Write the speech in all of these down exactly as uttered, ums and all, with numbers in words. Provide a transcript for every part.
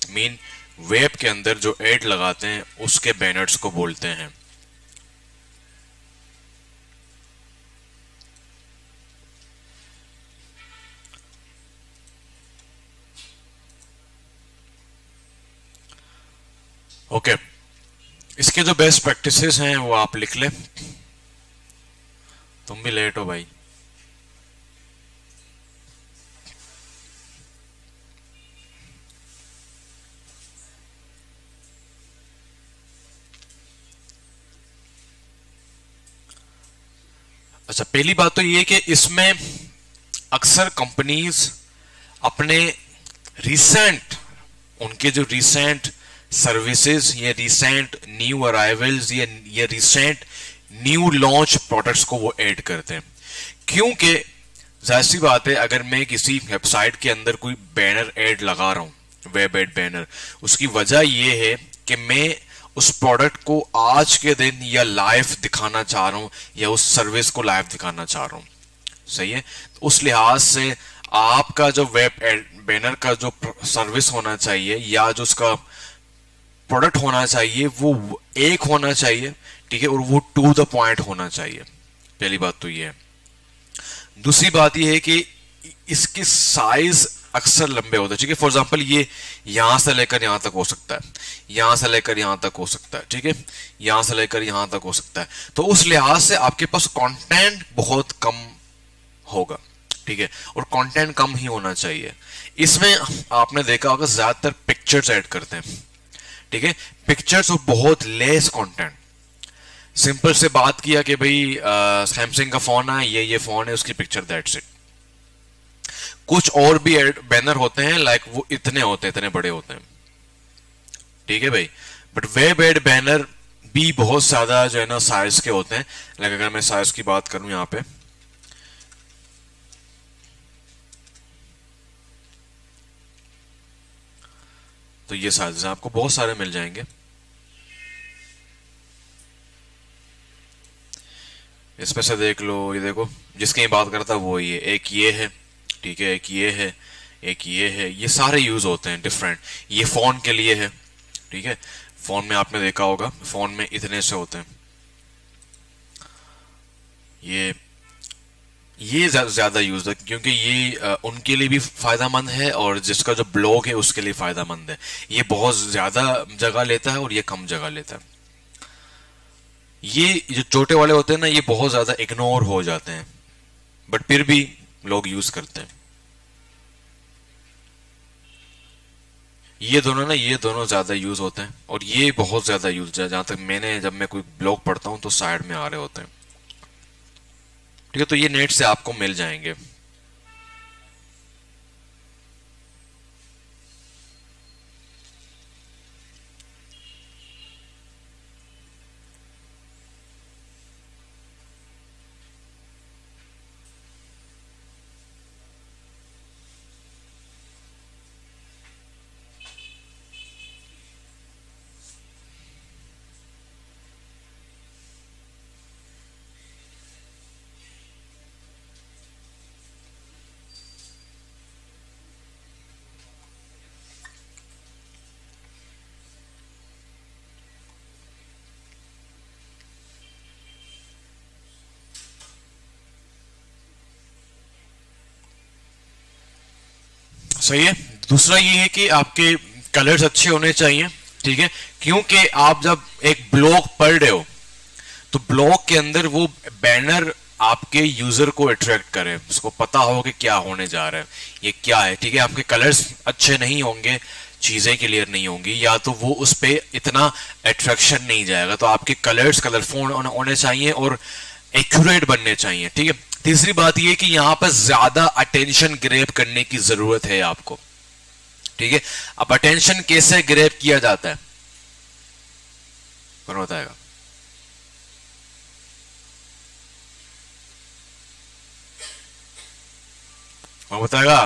Mean web के अंदर जो एड लगाते हैं उसके बैनर्स को बोलते हैं। Okay okay. इसके जो बेस्ट प्रैक्टिसेस हैं वो आप लिख लें। तुम भी लेट हो भाई। अच्छा, पहली बात तो ये कि इसमें अक्सर कंपनीज अपने रिसेंट उनके जो रिसेंट सर्विसेज या रिसेंट न्यू अराइवल्स या, या रिसेंट न्यू लॉन्च प्रोडक्ट्स को वो ऐड करते हैं, क्योंकि जाहिर सी बात है अगर मैं किसी वेबसाइट के अंदर कोई बैनर ऐड लगा रहा हूं, वेब एड बैनर, उसकी वजह यह है कि मैं उस प्रोडक्ट को आज के दिन या लाइव दिखाना चाह रहा हूं या उस सर्विस को लाइव दिखाना चाह रहा हूं। सही है। तो उस लिहाज से आपका जो वेब एड बैनर का जो सर्विस होना चाहिए या जो उसका प्रोडक्ट होना चाहिए वो एक होना चाहिए, ठीक है, और वो टू द पॉइंट होना चाहिए। पहली बात तो ये है। दूसरी बात ये है कि इसके साइज अक्सर लंबे होते हैं, ठीक है। फॉर एग्जांपल ये यहां से लेकर यहां तक हो सकता है, यहां से लेकर यहां तक हो सकता है, ठीक है, यहां से लेकर यहां तक हो सकता है। तो उस लिहाज से आपके पास कंटेंट बहुत कम होगा, ठीक है, और कंटेंट कम ही होना चाहिए। इसमें आपने देखा होगा ज्यादातर पिक्चर्स ऐड करते हैं, ठीक है, पिक्चर्स और बहुत लेस कंटेंट। सिंपल से बात किया कि भाई सैमसंग का फोन है, ये ये फोन है, उसकी पिक्चर, दैट्स इट। कुछ और भी बैनर होते हैं लाइक वो इतने होते हैं, इतने बड़े होते हैं, ठीक है भाई। बट वेब एड बैनर भी बहुत ज्यादा जो है ना साइज के होते हैं। लाइक अगर मैं साइज की बात करूं यहां पे, तो ये साइज आपको बहुत सारे मिल जाएंगे। इसमें से देख लो, ये देखो जिसकी बात करता वो ये एक ये है, ठीक है, एक ये है, एक ये है, ये सारे यूज होते हैं डिफरेंट। ये फोन के लिए है, ठीक है, फोन में आपने देखा होगा फोन में इतने से होते हैं। ये ये ज्यादा यूज है क्योंकि ये आ, उनके लिए भी फायदेमंद है और जिसका जो ब्लॉग है उसके लिए फायदेमंद है। ये बहुत ज्यादा जगह लेता है और ये कम जगह लेता है। ये जो छोटे वाले होते हैं ना, ये बहुत ज्यादा इग्नोर हो जाते हैं, बट फिर भी लोग यूज करते हैं। ये दोनों ना, ये दोनों ज्यादा यूज होते हैं और ये बहुत ज्यादा यूज है। जहां तक मैंने, जब मैं कोई ब्लॉग पढ़ता हूं तो साइड में आ रहे होते हैं, ठीक है, तो ये नेट से आपको मिल जाएंगे। सही है। दूसरा ये है कि आपके कलर्स अच्छे होने चाहिए, ठीक है, क्योंकि आप जब एक ब्लॉग पढ़ रहे हो तो ब्लॉग के अंदर वो बैनर आपके यूजर को अट्रैक्ट करे, उसको पता हो कि क्या होने जा रहा है, ये क्या है, ठीक है। आपके कलर्स अच्छे नहीं होंगे, चीजें क्लियर नहीं होंगी, या तो वो उस पर इतना अट्रैक्शन नहीं जाएगा। तो आपके कलर्स कलरफुल होने चाहिए और एक्यूरेट बनने चाहिए, ठीक है। तीसरी बात यह कि यहां पर ज्यादा अटेंशन ग्रैब करने की जरूरत है आपको, ठीक है। अब अटेंशन कैसे ग्रैब किया जाता है, कौन बताएगा? कौन बताएगा?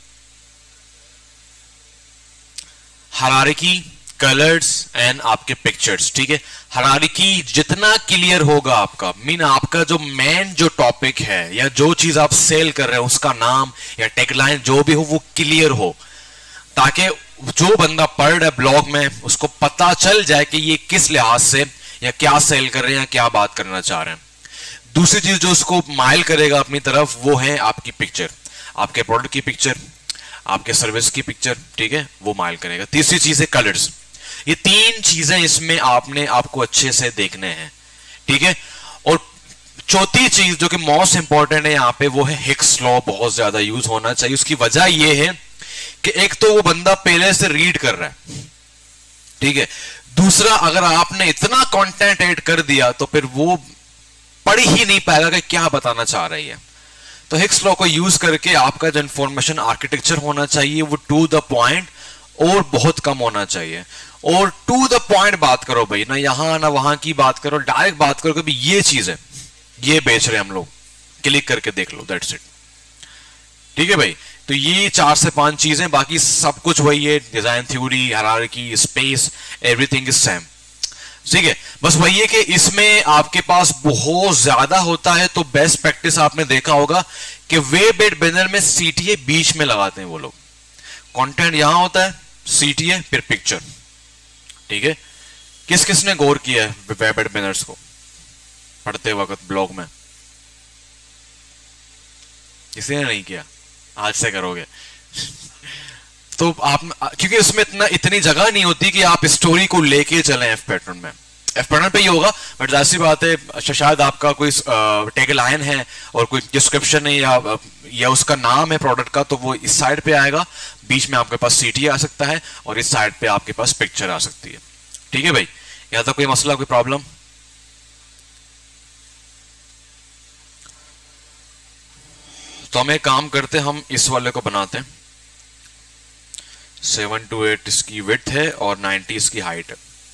हायरार्की, कलर्स एंड आपके पिक्चर्स, ठीक है। हायरार्की जितना क्लियर होगा आपका, मीन आपका जो मेन जो टॉपिक है या जो चीज आप सेल कर रहे हो उसका नाम या टैगलाइन जो भी हो वो क्लियर हो, ताकि जो बंदा पढ़ रहा है ब्लॉग में उसको पता चल जाए कि ये किस लिहाज से या क्या सेल कर रहे हैं या क्या बात करना चाह रहे हैं। दूसरी चीज जो उसको माइल करेगा अपनी तरफ वो है आपकी पिक्चर, आपके प्रोडक्ट की पिक्चर, आपके सर्विस की पिक्चर, ठीक है, वो माइल करेगा। तीसरी चीज है कलर्स। ये तीन चीजें इसमें आपने आपको अच्छे से देखने हैं, ठीक है। और चौथी चीज जो कि मोस्ट इंपॉर्टेंट है यहां पे वो है हिक्स लॉ, बहुत ज्यादा यूज होना चाहिए। उसकी वजह यह है कि एक तो वो बंदा पहले से रीड कर रहा है, ठीक है। दूसरा, अगर आपने इतना कंटेंट ऐड कर दिया तो फिर वो पढ़ ही नहीं पाएगा कि क्या बताना चाह रही है। तो हिक्स लॉ को यूज करके आपका जो इंफॉर्मेशन आर्किटेक्चर होना चाहिए वो टू द पॉइंट और बहुत कम होना चाहिए। और टू द पॉइंट बात करो भाई, ना यहां ना वहां की बात करो, डायरेक्ट बात करो कि भाई ये चीज है, ये बेच रहे हैं हम लोग, क्लिक करके देख लो, दैट्स इट, ठीक है भाई। तो ये चार से पांच चीजें, बाकी सब कुछ वही है, design theory, hierarchy, space, everything is same, ठीक है। बस वही है कि इसमें आपके पास बहुत ज्यादा होता है। तो बेस्ट प्रैक्टिस आपने देखा होगा कि वेब एड बैनर में सीटीए बीच में लगाते हैं वो लोग, कंटेंट यहां होता है, सीटीए फिर पिक्चर, ठीक है। किस किसने गौर किया है वेब एड बैनर्स को पढ़ते वक्त ब्लॉग में? किसी ने नहीं किया, आज से करोगे। तो आप, क्योंकि उसमें इतना इतनी जगह नहीं होती कि आप स्टोरी को लेके चलें एफ पैटर्न में, एफ पैटर्न पे ही होगा, बट जाहिर सी बात है शायद आपका कोई टैग लाइन है और कोई डिस्क्रिप्शन है या या उसका नाम है प्रोडक्ट का, तो वो इस साइड पे आएगा, बीच में आपके पास सीटी आ सकता है और इस साइड पे आपके पास पिक्चर आ सकती है, ठीक है भाई। यहां तक कोई मसला, कोई प्रॉब्लम? तो हम एक काम करते हैं, हम इस वाले को बनाते हैं, सेवन टू एट इसकी विड्थ है और नाइंटी इसकी हाइट है।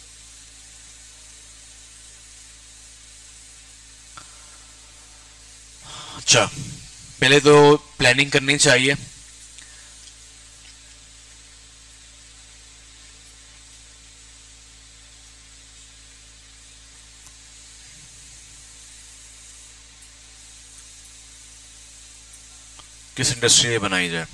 अच्छा, पहले तो प्लानिंग करनी चाहिए। किस इंडस्ट्री में बनाई जाए?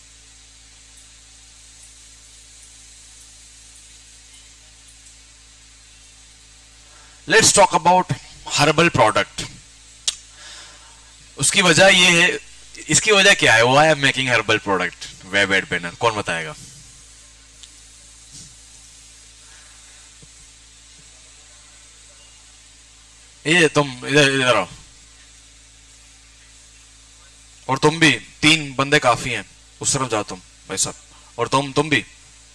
Let's talk about herbal product. उसकी वजह ये है, इसकी वजह क्या है? वो है making herbal product web ad banner, कौन बताएगा? ये तुम इधर इधर आओ, और तुम भी, तीन बंदे काफी हैं, उस तरफ जाओ तुम भाई साहब, और तुम तुम भी।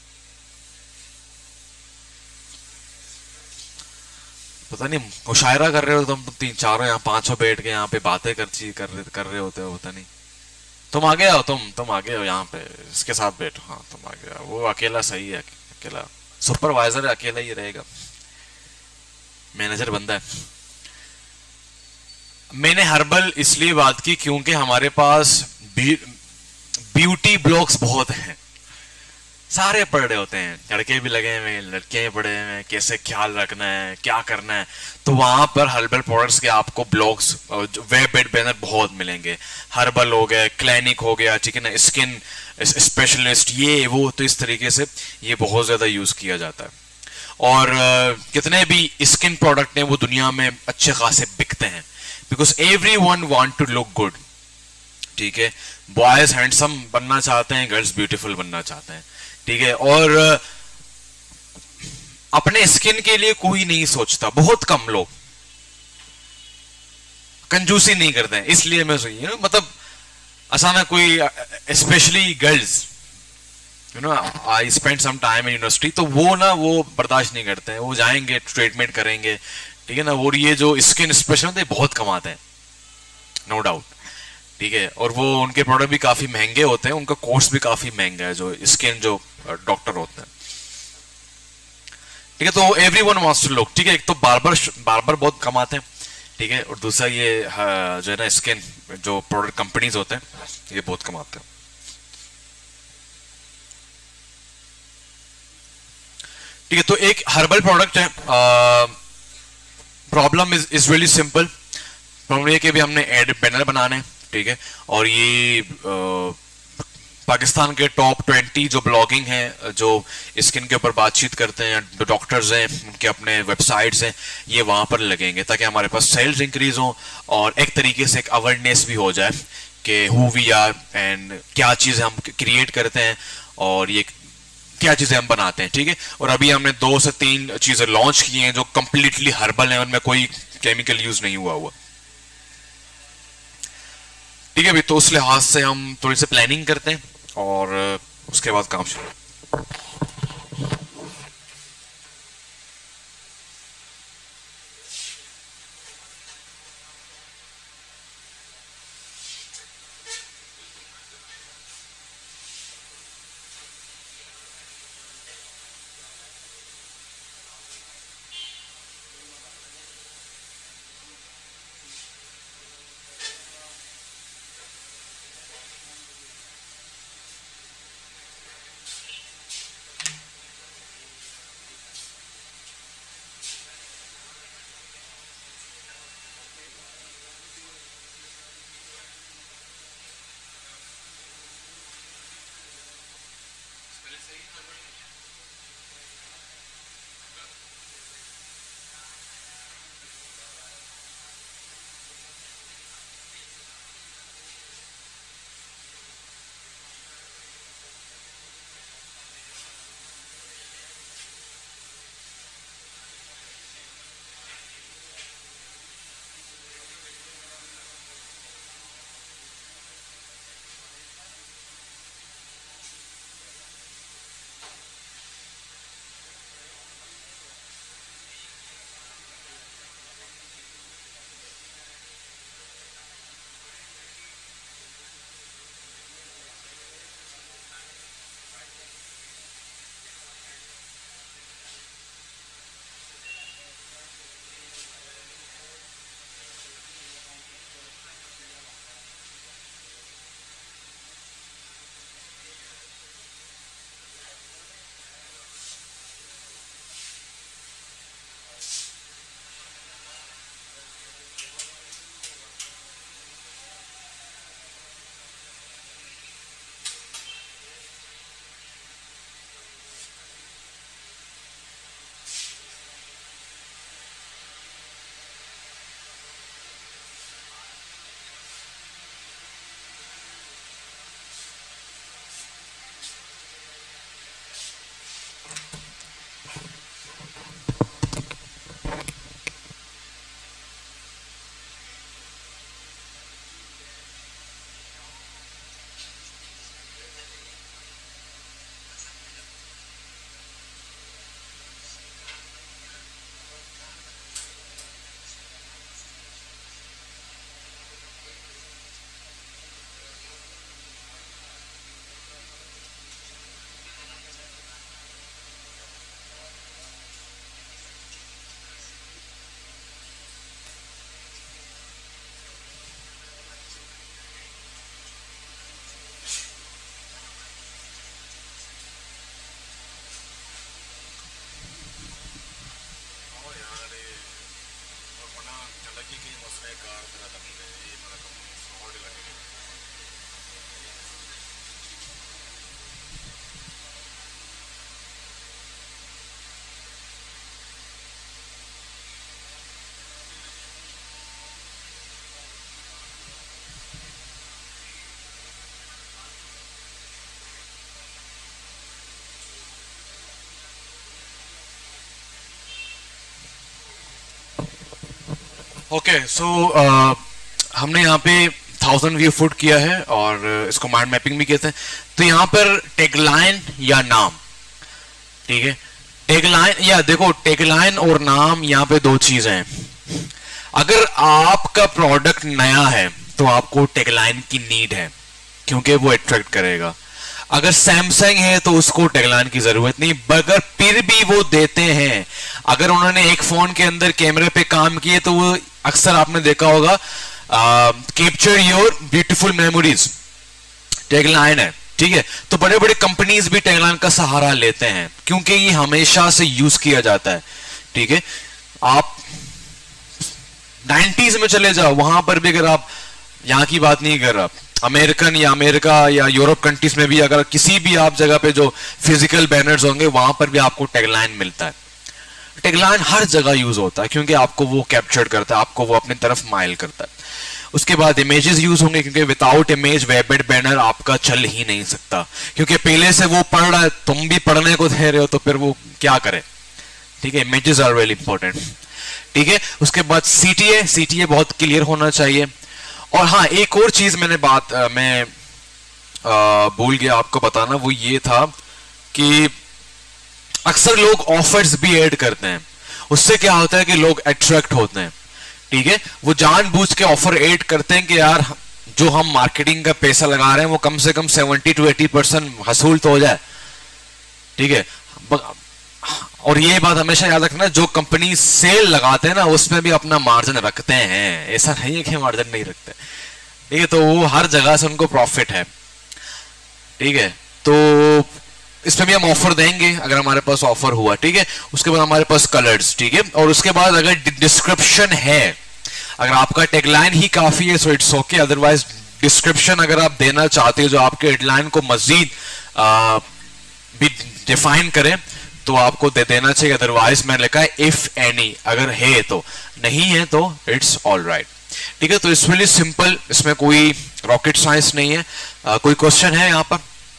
पता नहीं मुशायरा कर रहे हो तुम, तुम तीन चारों यहाँ पांचों बैठ के यहाँ पे बातें कर कर रहे कर रहे होते हो, पता नहीं। तुम आगे आओ, तुम तुम आगे हो, यहाँ पे इसके साथ बैठो। हाँ तुम आगे आओ, वो अकेला सही है, अकेला सुपरवाइजर है, अकेला ही रहेगा, मैनेजर बंदा है। मैंने हर्बल इसलिए बात की क्योंकि हमारे पास ब्यूटी ब्लॉग्स बहुत हैं, सारे पढ़ रहे होते हैं, लड़के भी लगे हुए हैं, लड़के भी पढ़े हुए हैं, कैसे ख्याल रखना है, क्या करना है। तो वहां पर हर्बल प्रोडक्ट्स के आपको ब्लॉग्स, वेब एड बैनर बहुत मिलेंगे। हर्बल हो गया, क्लिनिक हो गया, ठीक है ना, स्किन स्पेशलिस्ट, ये वो, तो इस तरीके से ये बहुत ज्यादा यूज किया जाता है। और uh, कितने भी स्किन प्रोडक्ट हैं वो दुनिया में अच्छे खासे बिकते हैं, because everyone want to look good, ठीक है। बॉयज हैंडसम बनना चाहते हैं, गर्ल्स ब्यूटीफुल बनना चाहते हैं, ठीक है। और अपने स्किन के लिए कोई नहीं सोचता, बहुत कम लोग कंजूसी नहीं करते हैं, इसलिए मैं सोची मतलब अचानक कोई, specially girls, you know, I spend some time in university, तो वो ना वो बर्दाश्त नहीं करते हैं, वो जाएंगे ट्रीटमेंट करेंगे, ठीक है ना। और ये जो स्किन स्पेशलिस्ट हैं बहुत कमाते हैं, नो डाउट, ठीक है। और वो उनके प्रोडक्ट भी काफी महंगे होते हैं, उनका कोर्स भी काफी महंगा है, जो स्किन जो डॉक्टर होते हैं, ठीक है। तो everyone wants to look, ठीक है। एक तो बार्बर बार्बर बहुत कमाते हैं, ठीक है, और दूसरा ये जो है ना स्किन जो प्रोडक्ट कंपनीज होते हैं ये बहुत कमाते हैं, ठीक है। तो एक हर्बल प्रोडक्ट है, problem is is really simple. Problem ये कि भी हमने एड बैनर बनाने हैं, ठीक है, और ये पाकिस्तान के टॉप ट्वेंटी जो ब्लॉगिंग हैं, जो स्किन के ऊपर बातचीत करते हैं, जो डॉक्टर्स हैं, उनके अपने वेबसाइट्स हैं, ये वहाँ पर लगेंगे ताकि हमारे पास सेल्स इंक्रीज हो और एक तरीके से एक अवेयरनेस भी हो जाए कि हु वी आर एंड क्या चीज़ें हम क्रिएट करते हैं और ये क्या चीज़ें हम बनाते हैं। ठीक है, और अभी हमने दो से तीन चीज़ें लॉन्च की हैं जो कंप्लीटली हर्बल हैं, उनमें कोई केमिकल यूज नहीं हुआ हुआ। ठीक है, अभी तो उस लिहाज से हम थोड़ी सी प्लानिंग करते हैं और उसके बाद काम शुरू। ओके सो हमने यहाँ पे थाउजेंड व्यू फुट किया है और इसको माइंड मैपिंग भी कहते हैं। तो यहाँ पर टैगलाइन या नाम, ठीक है, टैगलाइन या देखो टैगलाइन और नाम यहाँ पे दो चीजें हैं। अगर आपका प्रोडक्ट नया है तो आपको टैगलाइन की नीड है क्योंकि वो अट्रैक्ट करेगा। अगर सैमसंग है तो उसको टैगलाइन की जरूरत नहीं, मगर फिर भी वो देते हैं। अगर उन्होंने एक फोन के अंदर कैमरे पे काम किए तो वो अक्सर आपने देखा होगा capture your beautiful memories, tagline है, ठीक है। तो बड़े बड़े कंपनीज भी टैगलाइन का सहारा लेते हैं क्योंकि ये हमेशा से यूज किया जाता है, ठीक है। आप नाइंटीज़ में चले जाओ, वहां पर भी अगर आप, यहां की बात नहीं कर रहा, अमेरिकन या अमेरिका या यूरोप कंट्रीज में भी अगर किसी भी आप जगह पे जो फिजिकल बैनर्स होंगे वहां पर भी आपको टैगलाइन मिलता है। टैगलाइन हर जगह यूज होता है क्योंकि आपको वो कैप्चर करता है, आपको वो अपनी तरफ माइल करता है। उसके बाद इमेजेस यूज होंगे क्योंकि विदाउट इमेज वेबसाइट बैनर आपका चल ही नहीं सकता, क्योंकि पहले से वो पढ़ रहा है, तुम भी पढ़ने को दे रहे हो तो फिर वो क्या करे। ठीक है, इमेजेस आर वेरी इंपॉर्टेंट। ठीक है, उसके बाद सीटीए, सीटीए बहुत क्लियर होना चाहिए। और हाँ, एक और चीज मैंने बात आ, मैं आ, भूल गया आपको बताना, वो ये था कि अक्सर लोग ऑफर्स भी ऐड करते हैं, उससे क्या होता है कि लोग अट्रैक्ट होते हैं। ठीक है, वो जानबूझ के ऑफर ऐड करते हैं कि यार जो हम मार्केटिंग का पैसा लगा रहे हैं वो कम से कम सेवेंटी टू एटी परसेंट हसूल तो हो जाए। ठीक है, और ये बात हमेशा याद रखना, जो कंपनी सेल लगाते हैं ना उसमें भी अपना मार्जिन रखते हैं, ऐसा नहीं है कि मार्जिन नहीं रखते। ठीक है, तो वो हर जगह से उनको प्रॉफिट है। ठीक है, तो इसमें भी हम ऑफर देंगे अगर हमारे पास ऑफर हुआ। ठीक है, उसके बाद हमारे पास कलर्स। ठीक है, और उसके बाद अगर डिस्क्रिप्शन है, अगर आपका टैगलाइन ही काफी है so it's okay, otherwise description अगर आप देना चाहते हो जो आपके हेडलाइन को मजीद भी डिफाइन करें तो आपको दे देना चाहिए। अदरवाइज मैंने लिखा है इफ एनी, अगर है तो, नहीं है तो इट्स ऑल राइट। ठीक है, तो इट्स रियली सिंपल, इसमें कोई रॉकेट साइंस नहीं है। आ, कोई क्वेश्चन है यहां पर?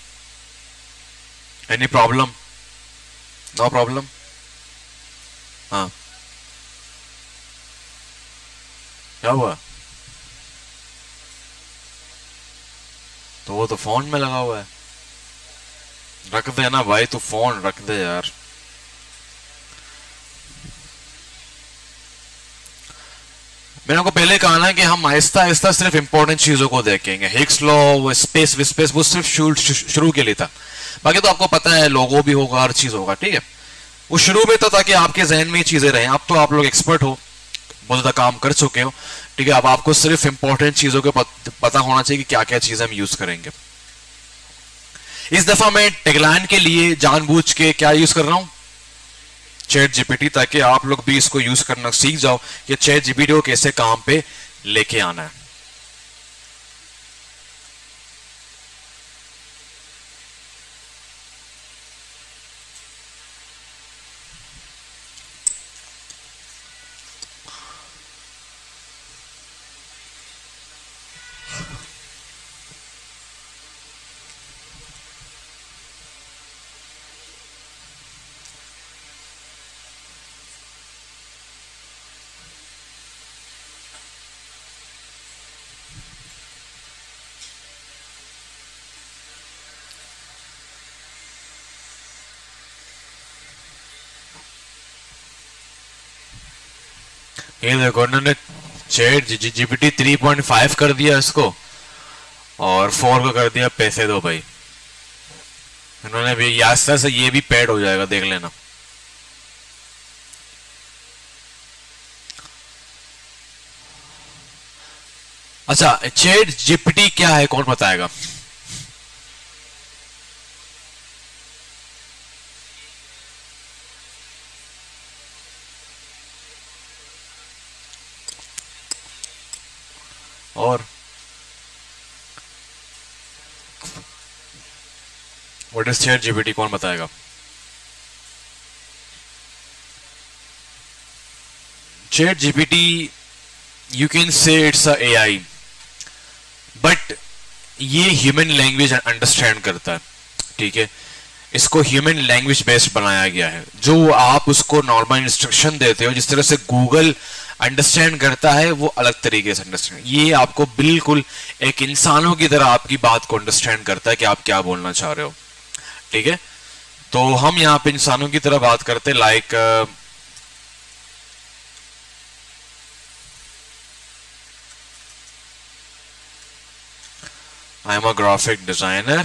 Any problem? No problem? हाँ, क्या हुआ? तो वो तो फोन में लगा हुआ है, रख दे ना भाई, तू फोन रख दे यार। मैंने आपको पहले कहा ना कि हम आहिस्ता आहिस्ता सिर्फ इंपॉर्टेंट चीजों को देखेंगे। हिग्स लॉ, वो स्पेस विस्पेस, वो सिर्फ शुरू के लिए था, बाकी तो आपको पता है लोगो भी होगा, हर चीज होगा। ठीक है, वो शुरू में था ताकि आपके जहन में ये चीजें रहें। अब तो आप लोग एक्सपर्ट हो, बहुत ज्यादा काम कर चुके हो। ठीक है, अब आपको सिर्फ इंपॉर्टेंट चीजों के पता होना चाहिए कि क्या क्या चीजें हम यूज करेंगे। इस दफा मैं टैगलाइन के लिए जानबूझ के क्या यूज कर रहा हूं, चैट जीपीटी, ताकि आप लोग भी इसको यूज करना सीख जाओ कि चैट जीपीटी को कैसे काम पे लेके आना है। ये देखो, उन्होंने ChatGPT three point five कर दिया इसको, और फोर को कर दिया पैसे दो भाई। इन्होंने भी यास्ता से ये भी पेड हो जाएगा, देख लेना। अच्छा, चैट जीपीटी क्या है, कौन बताएगा? और व्हाट इज चैट जीपीटी, कौन बताएगा? ChatGPT, you can say it's a AI, but ये ह्यूमन लैंग्वेज अंडरस्टैंड करता है। ठीक है, इसको ह्यूमन लैंग्वेज बेस्ड बनाया गया है। जो आप उसको नॉर्मल इंस्ट्रक्शन देते हो, जिस तरह से गूगल अंडरस्टैंड करता है, वो अलग तरीके से अंडरस्टैंड, ये आपको बिल्कुल एक इंसानों की तरह आपकी बात को अंडरस्टैंड करता है कि आप क्या बोलना चाह रहे हो। ठीक है, तो हम यहाँ पे इंसानों की तरह बात करते, like I am a graphic designer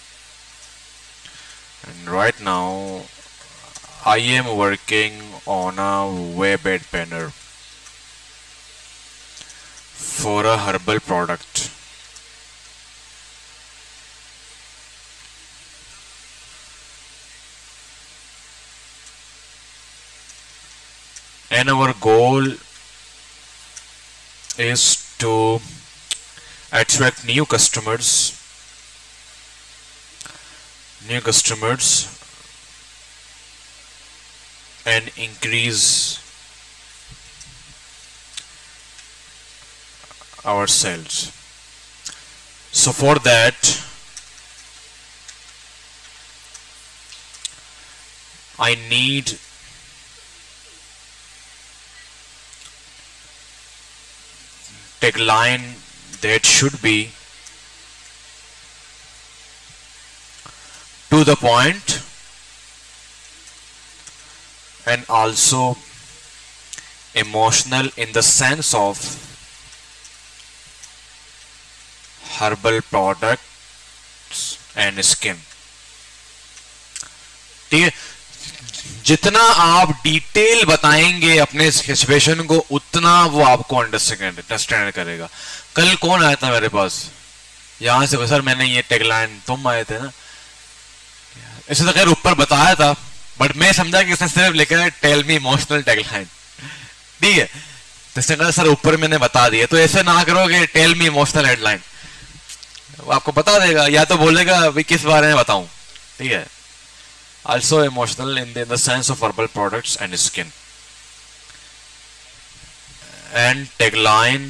and right now I am working on a web ad banner for a herbal product. And our goal is to attract new customers, new customers and increase our sales. So for that I need tagline that should be to the point and also emotional in the sense of herbal products and skin. ठीक है, जितना आप detail बताएंगे अपने situation को उतना वो आपको अंडरस्टैंड अंडरस्टैंड करेगा. कल कौन आया था मेरे पास यहां से, सर मैंने ये टैगलाइन, तुम आए थे ना, ऐसे तो खैर ऊपर बताया था बट मैं समझा कि इसने सिर्फ लिखा है टेल मी इमोशनल टैगलाइन. ठीक है, तो इसने कहा सर ऊपर मैंने बता दिया, तो ऐसे ना करोगे टेल मी इमोशनल हेडलाइन, वो आपको बता देगा या तो बोलेगा भाई किस बारे में बताऊं. ठीक है, also emotional in the, in the sense of herbal products and skin. And tagline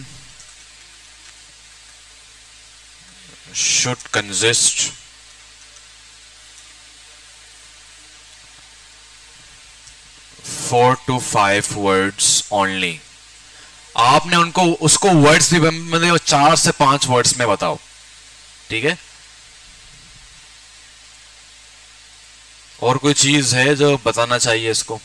should consist four to five words only. आपने उनको उसको वर्ड्स भी मतलब चार से पांच वर्ड्स में बताओ. ठीक है, और कोई चीज है जो बताना चाहिए इसको?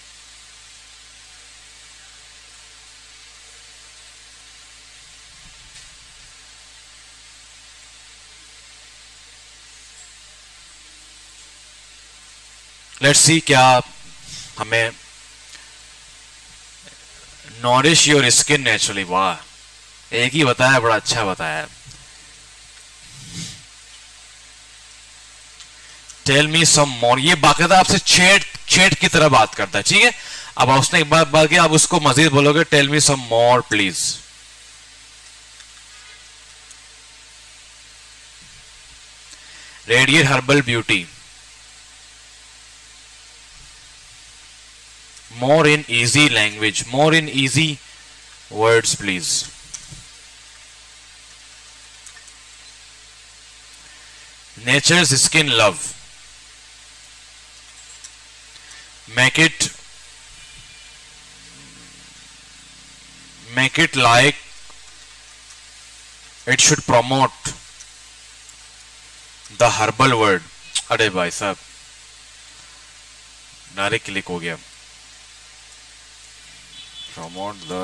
लेट्स सी क्या हमें नॉरिश योर स्किन नेचुरली, वाह एक ही बताया, बड़ा अच्छा बताया. टेल मी सम मोर, ये बाकायदा आपसे छेड़ छेड़ की तरह बात करता है. ठीक है, अब उसने एक बात बात की, आप उसको मजीद बोलोगे tell me some more please. Radiate herbal beauty, more in easy language, more in easy words please. Nature's skin love, make it make it like it should promote the herbal word. अरे भाई साहब direct click हो गया. promote the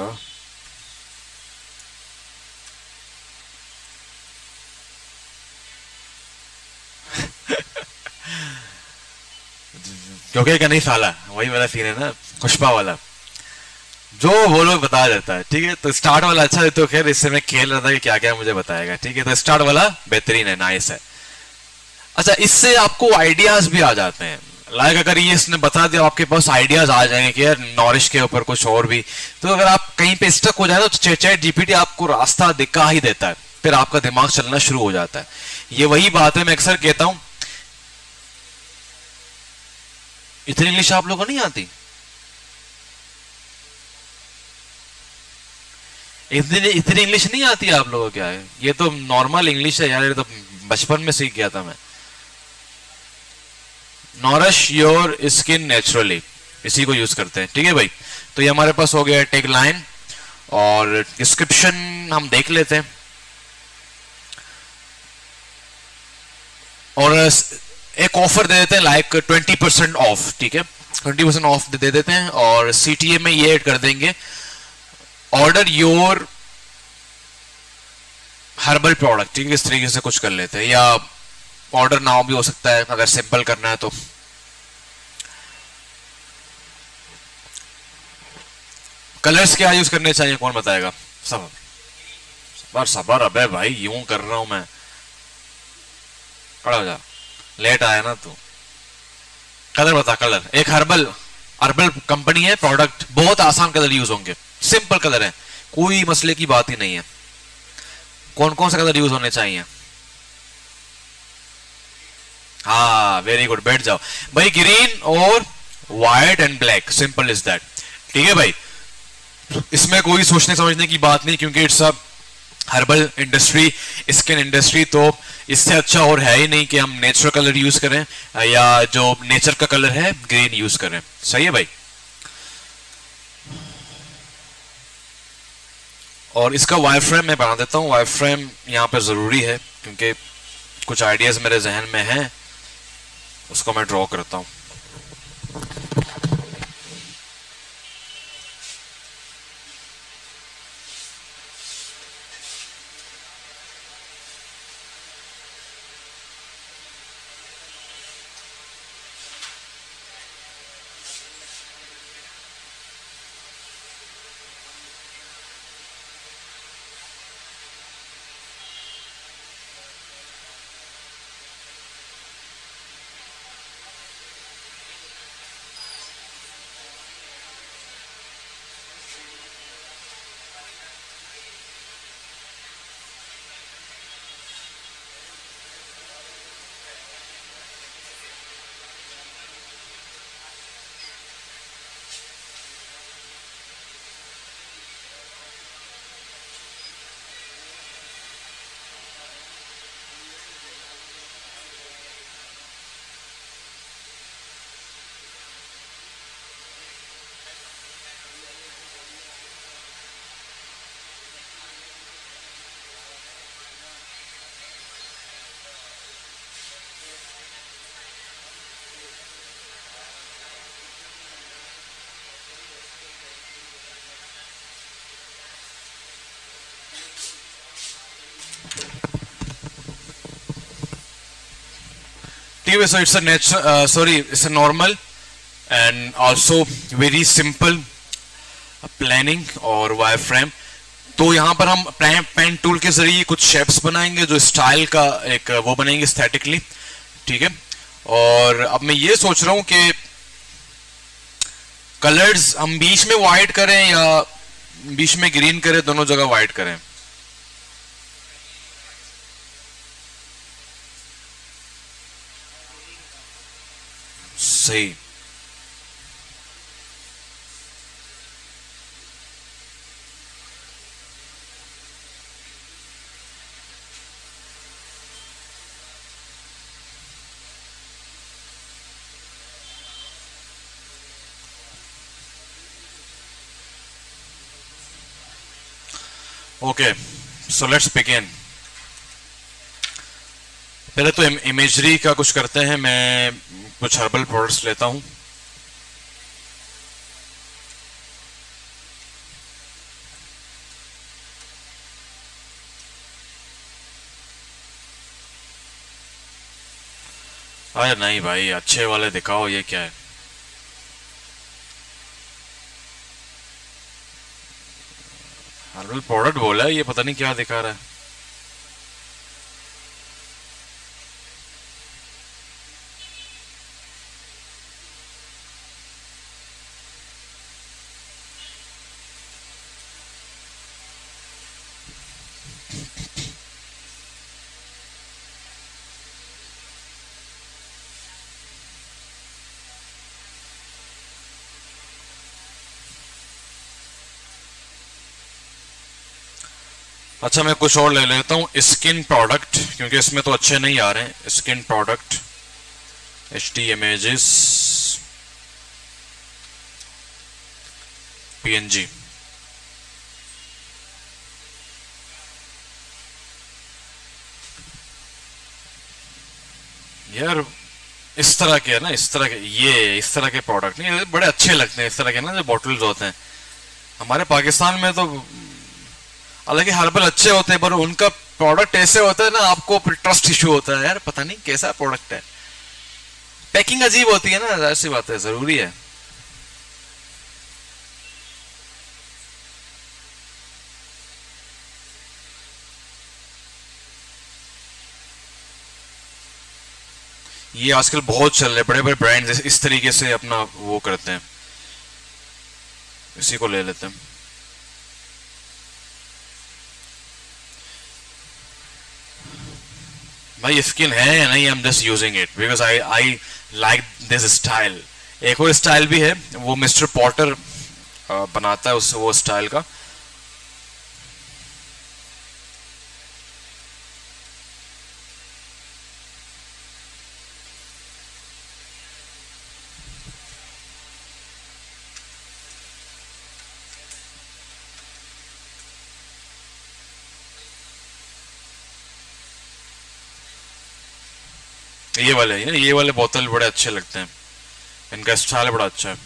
क्योंकि क्या नहीं साला, वही वाला सीन है ना पुष्पा वाला, जो वो लोग बता देता है. ठीक है, तो स्टार्ट वाला अच्छा है, तो खैर इससे मैं खेल रहा था कि क्या क्या मुझे बताएगा. ठीक है, तो स्टार्ट वाला बेहतरीन है, नाइस है. अच्छा, इससे आपको आइडियाज भी आ जाते हैं. लाइक अगर ये इसने बता दिया, आपके पास आइडियाज आ जाएंगे कि यार नॉरिश के ऊपर कुछ और भी. तो अगर आप कहीं पे स्टक हो जाए तो चैट जीपीटी आपको रास्ता दिखा ही देता है, फिर आपका दिमाग चलना शुरू हो जाता है. ये वही बात है, मैं अक्सर कहता हूं इतनी इंग्लिश आप लोगों को नहीं आती, इतनी इतनी इंग्लिश नहीं आती आप लोगों को. क्या है ये, तो नॉर्मल इंग्लिश है यार, ये तो बचपन में सीख गया था मैं. नॉरिश योर स्किन नेचुरली, इसी को यूज करते हैं. ठीक है भाई, तो ये हमारे पास हो गया टैग लाइन, और डिस्क्रिप्शन हम देख लेते हैं. और एक ऑफर दे देते हैं लाइक ट्वेंटी परसेंट ऑफ. ठीक है, ट्वेंटी परसेंट ऑफ दे देते हैं, और सीटीए में ये ऐड कर देंगे ऑर्डर योर हर्बल प्रोडक्ट. ठीक है, इस तरीके से कुछ कर लेते हैं, या ऑर्डर नाउ भी हो सकता है अगर सिंपल करना है तो. कलर्स क्या यूज करने चाहिए, कौन बताएगा? सब सबर सबर, अबे भाई यूं कर रहा हूं मैं, खड़ा हो जा, लेट आया ना तू. कलर बता, कलर एक हर्बल हर्बल कंपनी है, प्रोडक्ट बहुत आसान कलर यूज होंगे, सिंपल कलर है, कोई मसले की बात ही नहीं है. कौन कौन से कलर यूज होने चाहिए? हाँ वेरी गुड, बैठ जाओ भाई। ग्रीन और white and black, simple is that. ठीक है भाई, इसमें कोई सोचने समझने की बात नहीं, क्योंकि it's a herbal industry, skin industry, तो इससे अच्छा और है ही नहीं कि हम नेचुरल कलर यूज करें या जो नेचर का कलर है ग्रीन यूज करें। सही है भाई। और इसका वायर फ्रेम मैं बना देता हूं। वायर फ्रेम यहाँ पे जरूरी है क्योंकि कुछ आइडियाज मेरे जहन में हैं, उसको मैं ड्रॉ करता हूं। Anyway, so it's a natural, uh, sorry, it's a normal and also very simple planning और wireframe। तो यहाँ पर हम पेन टूल के जरिए कुछ शेप्स बनाएंगे जो स्टाइल का एक वो बनेंगे एस्थेटिकली। ठीक है, और अब मैं ये सोच रहा हूँ कि कलर्स हम बीच में व्हाइट करें या बीच में ग्रीन करें, दोनों जगह व्हाइट करें। सही। Okay, so let's begin. पहले तो इमेजरी का कुछ करते हैं। मैं कुछ हर्बल प्रोडक्ट्स लेता हूं। अरे नहीं भाई, अच्छे वाले दिखाओ। ये क्या है? हर्बल प्रोडक्ट बोला है, ये पता नहीं क्या दिखा रहा है। अच्छा, मैं कुछ और ले लेता हूँ। स्किन प्रोडक्ट, क्योंकि इसमें तो अच्छे नहीं आ रहे हैं। Skin product, H D images, PNG. यार इस तरह के है ना, इस तरह के, ये इस तरह के प्रोडक्ट नहीं बड़े अच्छे लगते हैं। इस तरह के ना जो बॉटल्स होते हैं हमारे पाकिस्तान में, तो हालांकि हर्बल अच्छे होते हैं पर उनका प्रोडक्ट ऐसे होता है ना, आपको ट्रस्ट इश्यू होता है। यार पता नहीं कैसा प्रोडक्ट है, पैकिंग अजीब होती है ना, ऐसी बात है। जरूरी है। ये आजकल बहुत चल रहे, बड़े बड़े ब्रांड्स इस तरीके से अपना वो करते हैं। इसी को ले लेते हैं। भाई स्किन है या नहीं, I am just using it because I I like this style. एक और स्टाइल भी है, वो मिस्टर पॉटर बनाता है उस वो स्टाइल का। ये वाले ये ये वाले बोतल बड़े अच्छे लगते हैं, इनका स्टाइल बड़ा अच्छा है।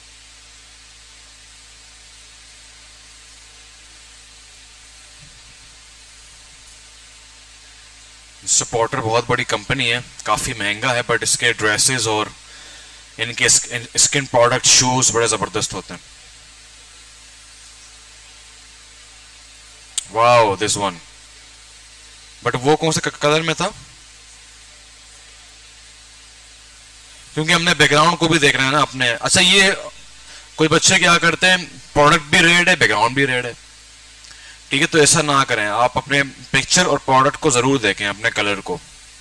सपोर्टर बहुत बड़ी कंपनी है, काफी महंगा है, बट इसके ड्रेसेस और इनके स्किन प्रोडक्ट शूज बड़े जबरदस्त होते हैं। वाओ दिस वन, बट वो कौन से कलर में था? क्योंकि हमने बैकग्राउंड को भी देख रहे हैं ना अपने। अच्छा ये कोई बच्चे क्या करते हैं, प्रोडक्ट भी रेड है बैकग्राउंड भी रेड है, ठीक है, तो ऐसा ना करें, आप अपने पिक्चर और प्रोडक्ट को जरूर देखें, अपने कलर को।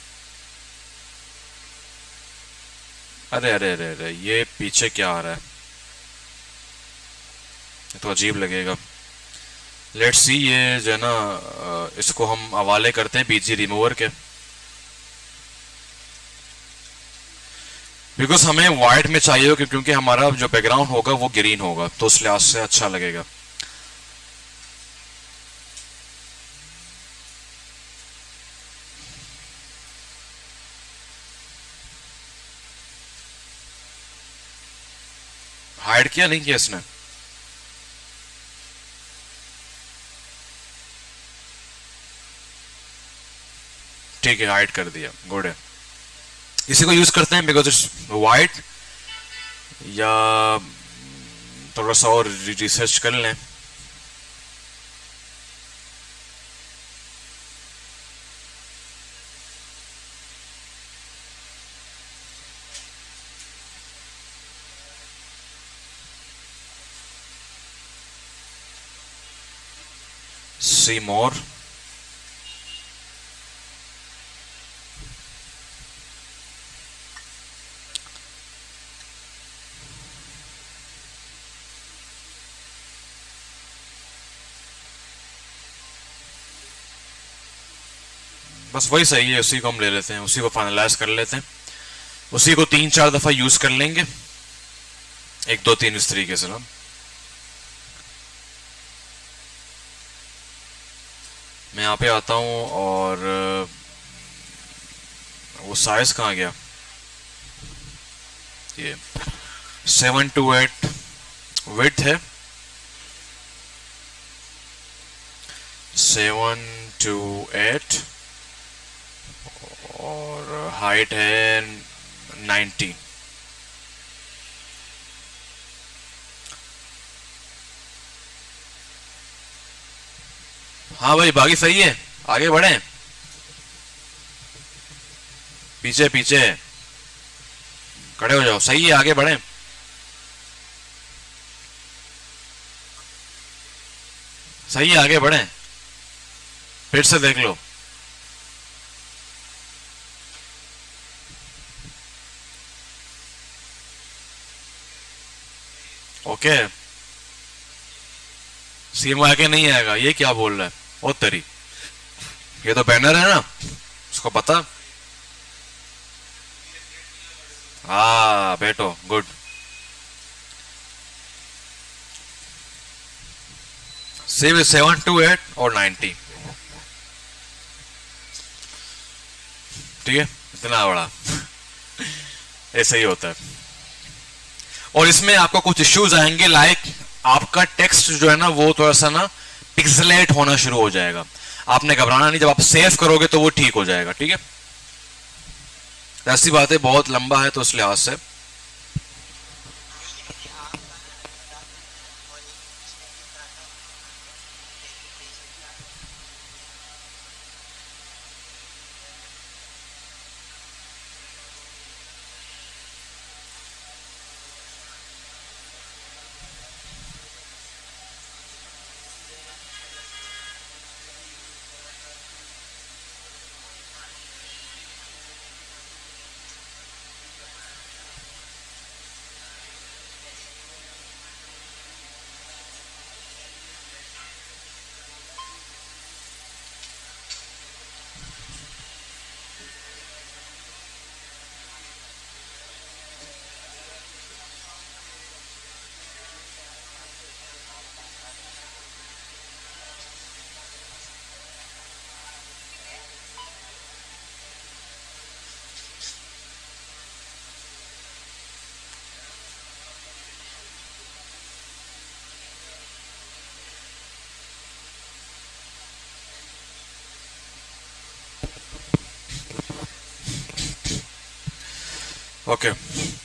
अरे अरे अरे अरे ये पीछे क्या आ रहा है, ये तो अजीब लगेगा। लेट्स सी, ये जो है ना इसको हम हवाले करते हैं बीजी रिमूवर के, बिकॉज हमें व्हाइट में चाहिए क्योंकि हमारा जो बैकग्राउंड होगा वो ग्रीन होगा, तो उस लिहाज से अच्छा लगेगा। हाइड किया नहीं किया इसने? ठीक है हाइड कर दिया, गुड है। इसी को यूज करते हैं बिकॉज इट्स वाइट, या थोड़ा सा और रिसर्च कर लें। सी मोर, बस वही सही है, उसी को हम ले लेते हैं, उसी को फाइनलाइज कर लेते हैं, उसी को तीन चार दफा यूज कर लेंगे, एक दो तीन इस तरीके से ना। मैं यहाँ पे आता हूँ और वो साइज कहाँ गया, ये सेवन टू एट विड्थ है, सेवन टू एट, और हाइट है नाइन्टी। हाँ भाई बाकी सही है, आगे बढ़े, पीछे पीछे खड़े हो जाओ, सही है आगे बढ़े, सही है आगे बढ़े, फिर से देख लो। ओके सीएम आके नहीं आएगा, ये क्या बोल रहा है? ओ तेरी, ये तो बैनर है ना, उसको पता। हाँ बेटो good, save seven two eight और नाइन्टी, ठीक है, इतना बड़ा ऐसा ही होता है। और इसमें आपको कुछ इश्यूज आएंगे, लाइक आपका टेक्स्ट जो है ना वो थोड़ा सा ना पिक्सलेट होना शुरू हो जाएगा, आपने घबराना नहीं, जब आप सेव करोगे तो वो ठीक हो जाएगा, ठीक है। ऐसी बात है, बहुत लंबा है तो इस लिहाज से। ओके,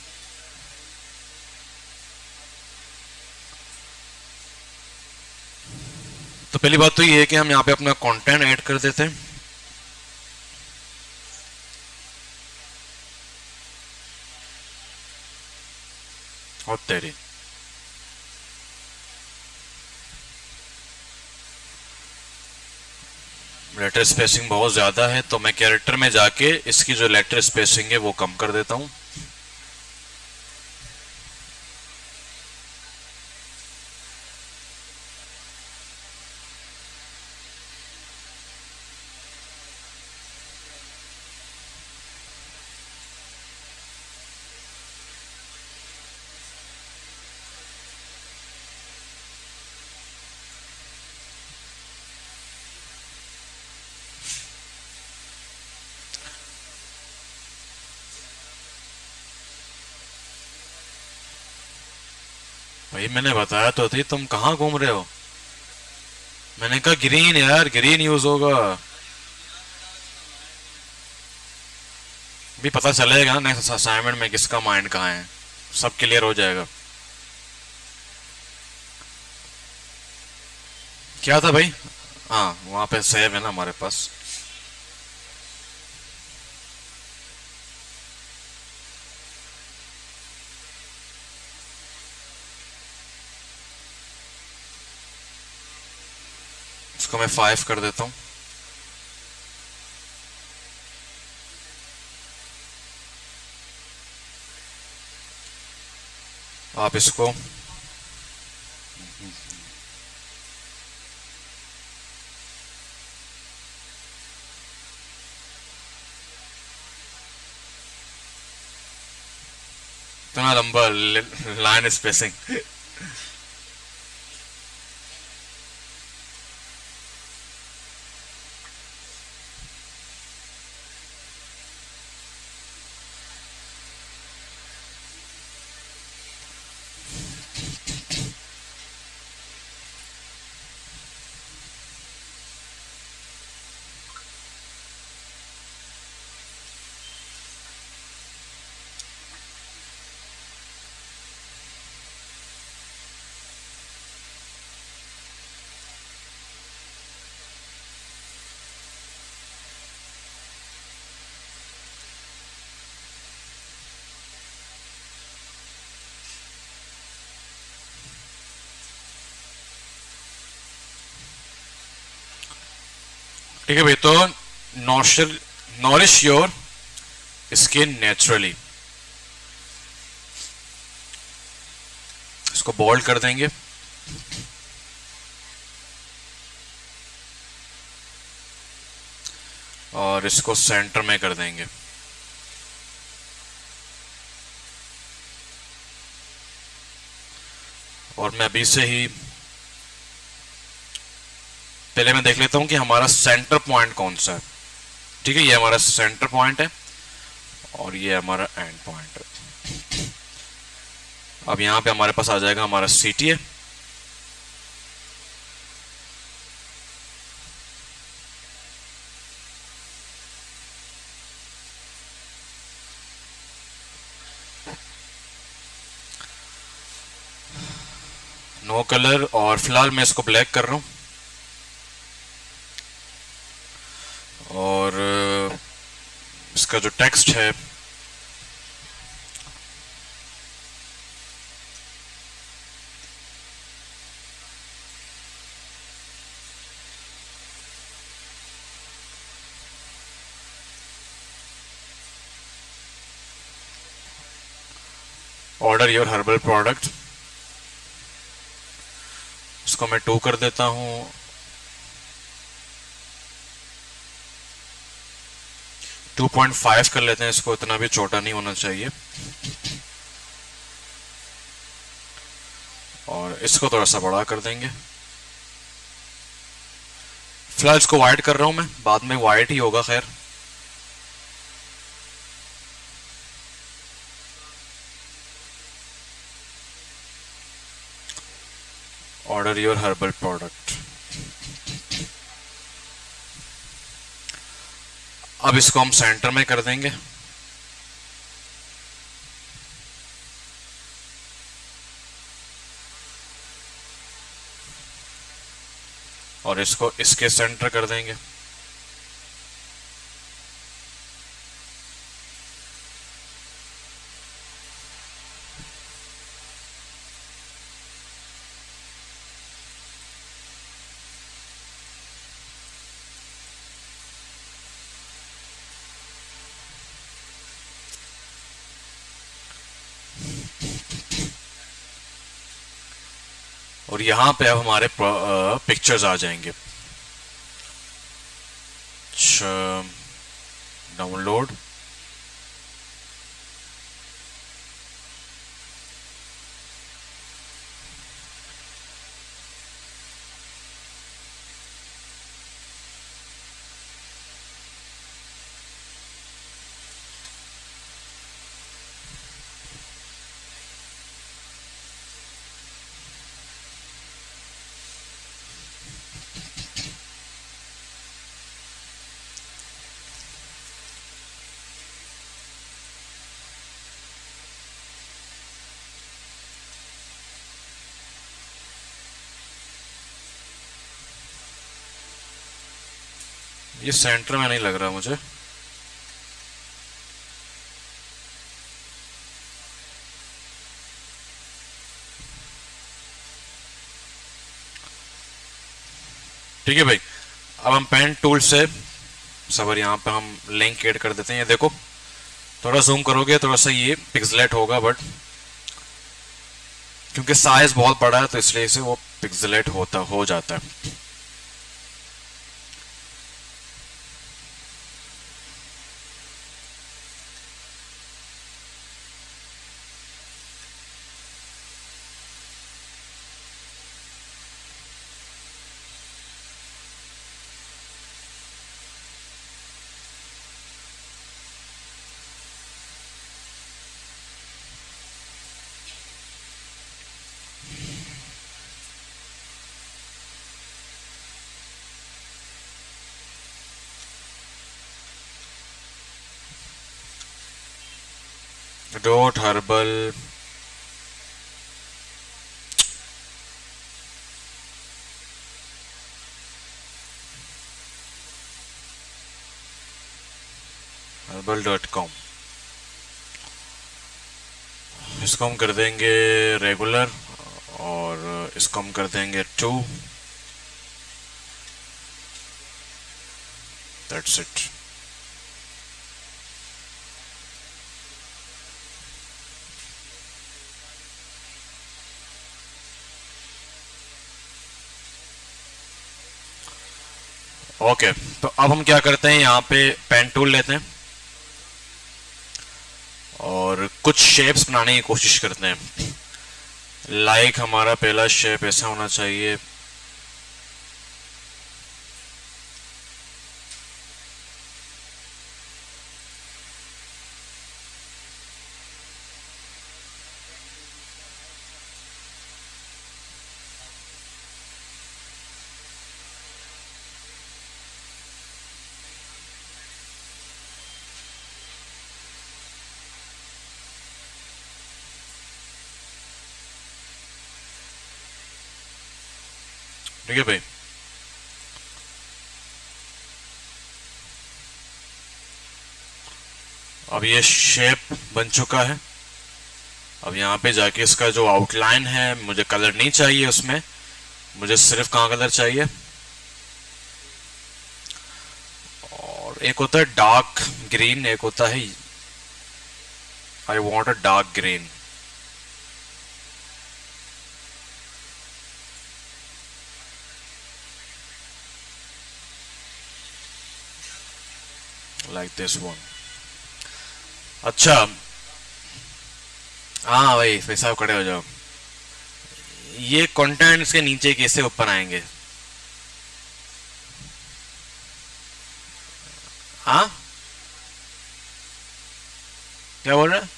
तो पहली बात तो ये है कि हम यहाँ पे अपना कंटेंट ऐड कर देते हैं। और तेरी लेटर स्पेसिंग बहुत ज्यादा है, तो मैं कैरेक्टर में जाके इसकी जो लेटर स्पेसिंग है वो कम कर देता हूं। भाई मैंने बताया तो थी, तुम कहाँ घूम रहे हो? मैंने कहा ग्रीन यार, ग्रीन यूज होगा। भी पता चलेगा ना नेक्स्ट असाइनमेंट में किसका माइंड कहाँ है, सब क्लियर हो जाएगा। क्या था भाई? हाँ वहां पे सेव है ना हमारे पास। इसको मैं फाइव कर देता हूं। आप इसको इतना लंबा लाइन स्पेसिंग। ठीक है भाई, तो nourish nourish your skin naturally, इसको बोल्ड कर देंगे। और इसको सेंटर में कर देंगे। और मैं अभी से ही पहले मैं देख लेता हूं कि हमारा सेंटर पॉइंट कौन सा है। ठीक है, ये हमारा सेंटर पॉइंट है और ये हमारा एंड पॉइंट है। अब यहां पे हमारे पास आ जाएगा हमारा C T A. No colour, और फिलहाल मैं इसको ब्लैक कर रहा हूं। और इसका जो टेक्स्ट है ऑर्डर योर हर्बल प्रोडक्ट, इसको मैं टू कर देता हूं। टू पॉइंट फाइव कर लेते हैं इसको, इतना भी छोटा नहीं होना चाहिए। और इसको थोड़ा सा बड़ा कर देंगे। फिलहाल इसको वाइट कर रहा हूं मैं, बाद में वाइट ही होगा खैर। Order your herbal product. अब इसको हम सेंटर में कर देंगे। और इसको इसके सेंटर कर देंगे। और यहां पे अब हमारे पिक्चर्स आ जाएंगे। डाउनलोड, ये सेंटर में नहीं लग रहा मुझे। ठीक है भाई, अब हम पेन टूल से सबर यहाँ पे हम लिंक ऐड कर देते हैं। ये देखो, थोड़ा जूम करोगे थोड़ा सा ये पिक्सलेट होगा, बट क्योंकि साइज बहुत बड़ा है तो इसलिए इसे वो पिक्सलेट होता हो जाता है। Dot herbal herbal dot com, इसको हम कर देंगे रेगुलर और इसको हम कर देंगे टू। That's it. ओके, तो अब हम क्या करते हैं, यहाँ पे पेन टूल लेते हैं और कुछ शेप्स बनाने की कोशिश करते हैं। लाइक like हमारा पहला शेप ऐसा होना चाहिए। ठीक है भाई, अब ये शेप बन चुका है। अब यहाँ पे जाके इसका जो आउटलाइन है, मुझे कलर नहीं चाहिए उसमें, मुझे सिर्फ कहाँ कलर चाहिए। और एक होता है डार्क ग्रीन, एक होता है I want a dark green. Like this one. अच्छा, हाँ भाई भाई साहब खड़े हो जाओ। ये कंटेंट्स के नीचे कैसे ऊपर आएंगे? हाँ, क्या बोल रहे हैं?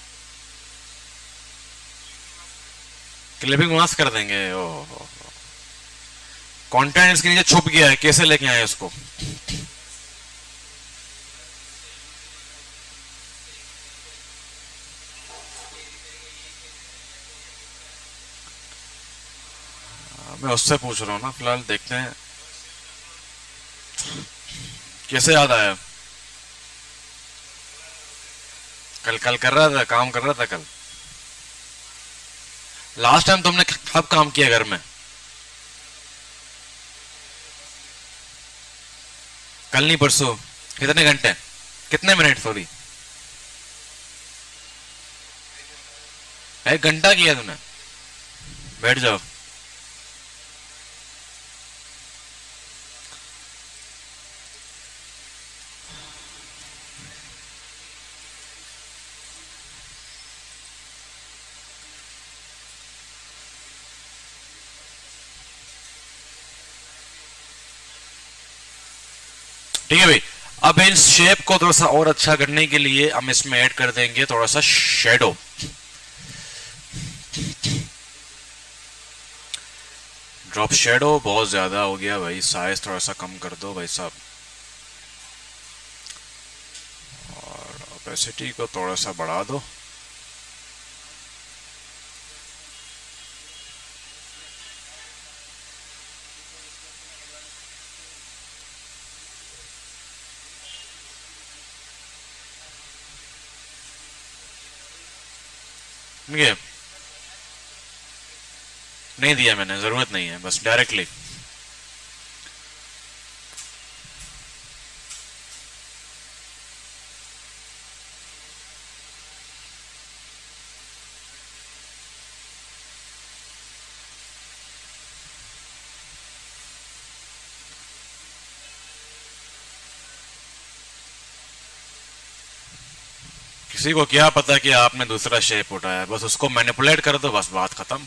क्लिपिंग मास्क कर देंगे। ओ कंटेंट इसके नीचे छुप गया है, कैसे लेके आए उसको? मैं उससे पूछ रहा हूँ ना, फिलहाल देखते हैं। कैसे याद आया? कल कल कर रहा था, काम कर रहा था कल। लास्ट टाइम तुमने कब काम किया घर में? कल नहीं परसों। कितने घंटे, कितने मिनट? सॉरी, एक घंटा किया तुमने। बैठ जाओ। ठीक है भाई, अब इस शेप को थोड़ा सा और अच्छा करने के लिए हम इसमें ऐड कर देंगे थोड़ा सा शेडो। ड्रॉप शेडो बहुत ज्यादा हो गया भाई, साइज थोड़ा सा कम कर दो भाई साहब, और ओपेसिटी को थोड़ा सा बढ़ा दो। ये नहीं दिया मैंने, जरूरत नहीं है, बस डायरेक्टली। किसी को क्या पता कि आपने दूसरा शेप उठाया, बस उसको मैनिपुलेट कर दो, बस बात खत्म।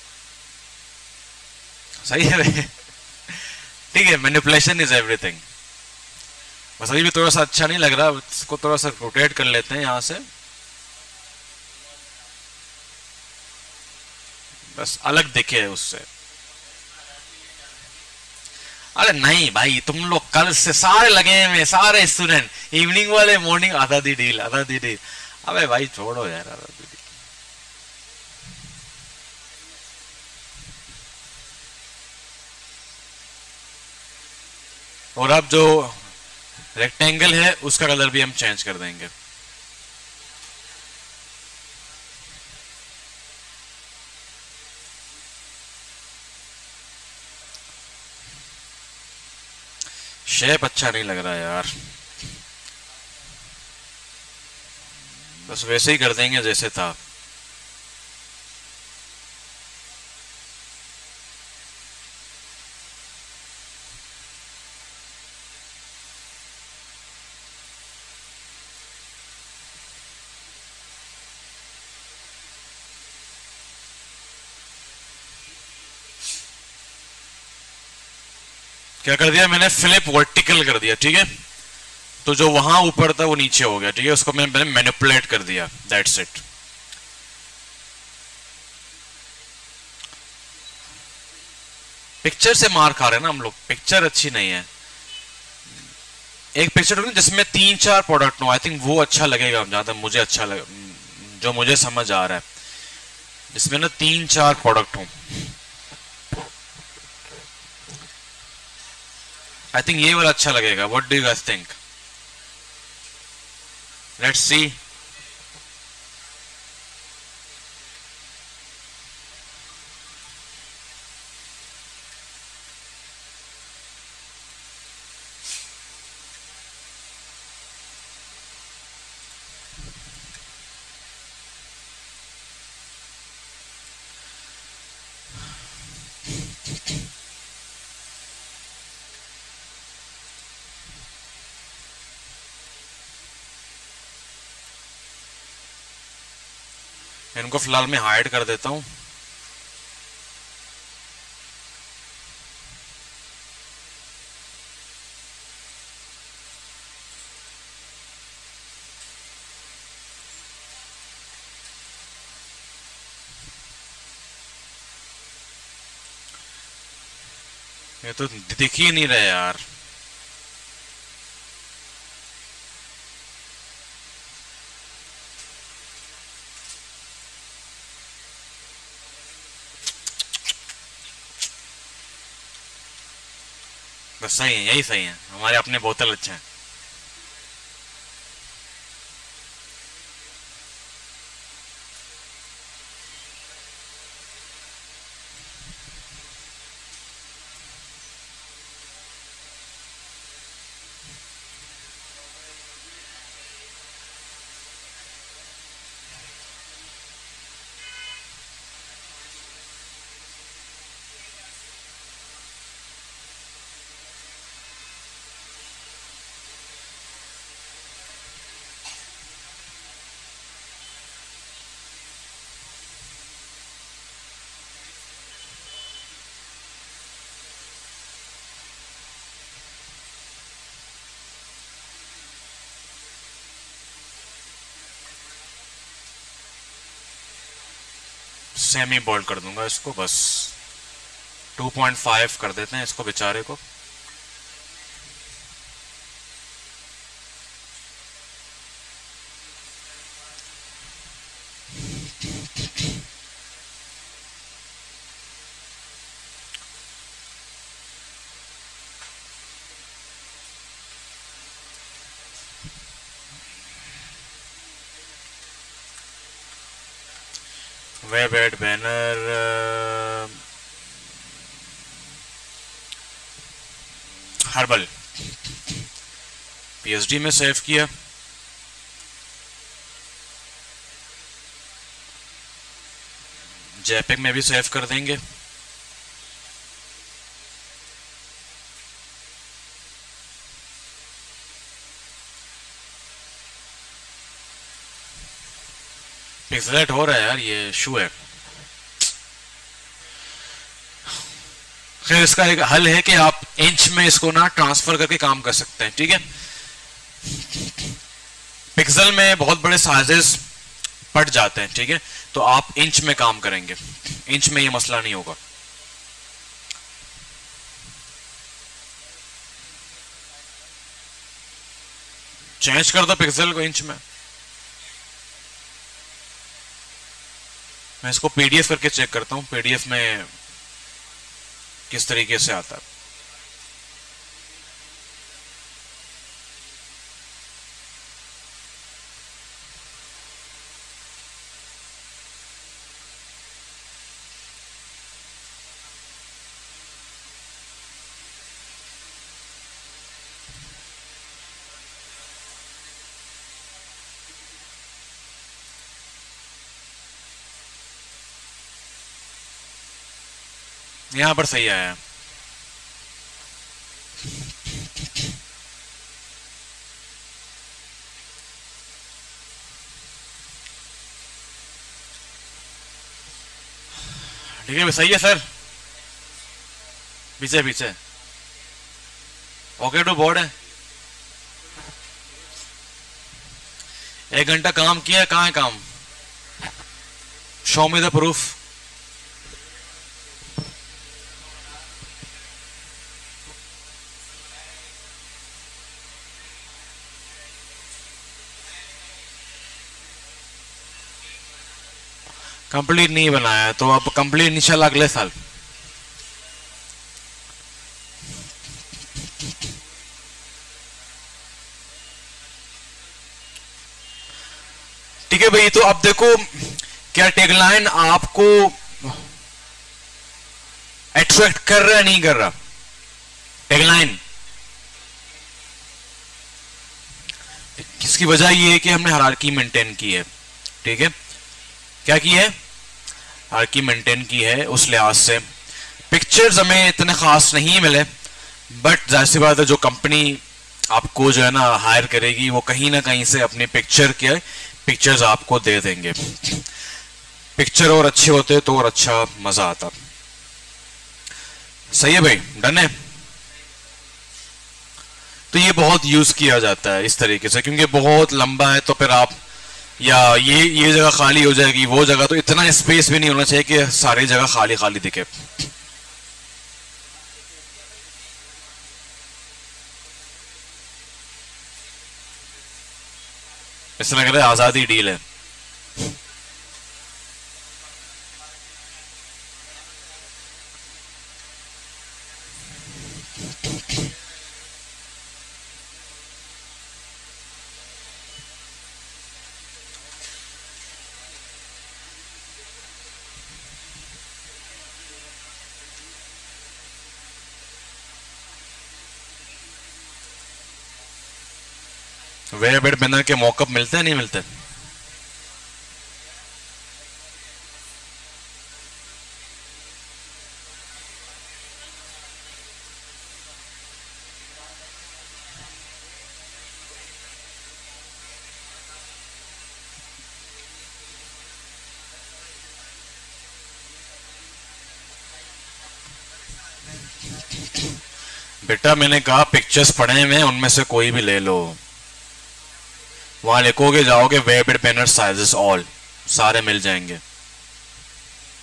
सही है भाई, ठीक है, मैनिपुलेशन इज एवरीथिंग। बस अभी भी थोड़ा सा अच्छा नहीं लग रहा, इसको थोड़ा सा रोटेट कर लेते हैं यहां से, बस अलग दिखे उससे। अरे नहीं भाई, तुम लोग कल से सारे लगे हुए, सारे स्टूडेंट, इवनिंग वाले मॉर्निंग आधा दी डील, आधा दी डील। अबे भाई छोड़ो यार, आधा दी डील। और अब जो रेक्टेंगल है उसका कलर भी हम चेंज कर देंगे। शेप अच्छा नहीं लग रहा यार, बस वैसे ही कर देंगे जैसे था। क्या कर दिया मैंने? फ्लिप वर्टिकल कर दिया, ठीक है। तो जो वहां ऊपर था वो नीचे हो गया, ठीक है, उसको मैंने मैनिपुलेट कर दिया, दैट्स इट। पिक्चर से मार खा रहे हैं ना हम लोग, पिक्चर अच्छी नहीं है। एक पिक्चर होगी जिसमें तीन चार प्रोडक्ट हो, आई थिंक वो अच्छा लगेगा, जहां तक मुझे अच्छा लगे, जो मुझे समझ आ रहा है, जिसमें ना तीन चार प्रोडक्ट हो। आई थिंक ये वाला अच्छा लगेगा। What do you guys think? Let's see. इनको फिलहाल मैं हाइड कर देता हूं। ये तो दिख ही नहीं रहे यार। बस सही है, यही सही है, हमारे अपने बोतल अच्छे हैं। सेमी बोल्ड कर दूंगा इसको, बस टू पॉइंट फाइव कर देते हैं इसको बेचारे को। Web ad banner herbal PhD में सेव किया। जेपेग में भी सेव कर देंगे। पिक्सेलेट हो रहा है यार, ये शू है। खैर इसका एक हल है कि आप इंच में इसको ना ट्रांसफर करके काम कर सकते हैं, ठीक है। पिक्सल में बहुत बड़े साइजेस पड़ जाते हैं, ठीक है, तो आप इंच में काम करेंगे, इंच में ये मसला नहीं होगा। चेंज कर दो पिक्सल को इंच में। मैं इसको पीडीएफ करके चेक करता हूं, पीडीएफ में किस तरीके से आता है। यहां पर सही आया। ठीक है, सही है सर। पीछे पीछे ओके टू बोर्ड है। एक घंटा काम किया, कहां है काम? Show me the proof. Complete नहीं बनाया तो अब कंप्लीट इंशाल्लाह अगले साल। ठीक है भाई, तो अब देखो क्या टैगलाइन आपको अट्रैक्ट कर रहा है नहीं कर रहा? टैगलाइन इसकी वजह यह है कि हमने हायरार्की मेंटेन की है, ठीक है। क्या की है? हायरार्की मेंटेन की है। उस लिहाज से पिक्चर्स हमें इतने खास नहीं मिले, बट जाहिर सी बात है जो कंपनी आपको जो है ना हायर करेगी वो कहीं ना कहीं से अपने पिक्चर के पिक्चर्स आपको दे देंगे। पिक्चर और अच्छे होते तो और अच्छा मजा आता। सही है भाई, डन है। तो ये बहुत यूज किया जाता है इस तरीके से, क्योंकि बहुत लंबा है तो फिर आप या ये ये जगह खाली हो जाएगी, वो जगह, तो इतना स्पेस भी नहीं होना चाहिए कि सारी जगह खाली खाली दिखे। ऐसा लग रहा है आजादी डील है। वे बेड बैनर के मॉकअप मिलते हैं नहीं मिलते? बेटा मैंने कहा पिक्चर्स पढ़े में उनमें से कोई भी ले लो। वहां लिखोगे जाओगे वेब बैनर साइजेस ऑल, सारे मिल जाएंगे।